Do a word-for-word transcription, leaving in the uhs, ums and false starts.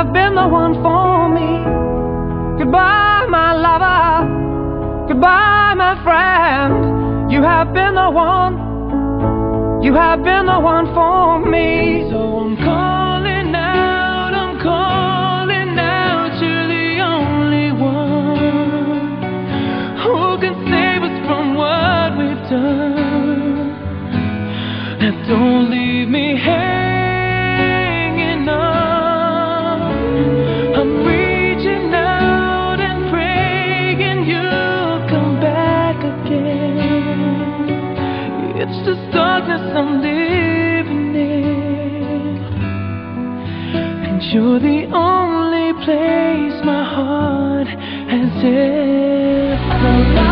have been the one for me. Goodbye, my lover. Goodbye, my friend. You have been the one. You have been the one for me. So I'm calling out, I'm calling out. You're the only one who can save us from what we've done. Now don't leave me hanging on. I'm reaching out and praying you'll come back again. It's just darkness I'm living in, and you're the only place my heart has ever known.